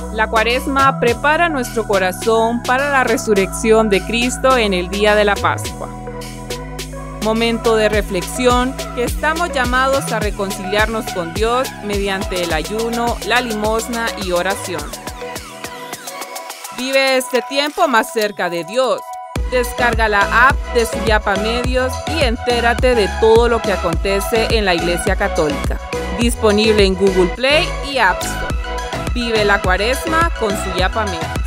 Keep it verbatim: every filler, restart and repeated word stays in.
La Cuaresma prepara nuestro corazón para la resurrección de Cristo en el día de la Pascua. Momento de reflexión que estamos llamados a reconciliarnos con Dios mediante el ayuno, la limosna y oración. Vive este tiempo más cerca de Dios. Descarga la app de Suyapa Medios y entérate de todo lo que acontece en la Iglesia Católica. Disponible en Google Play y App Store. Vive la Cuaresma con Suyapa Medios.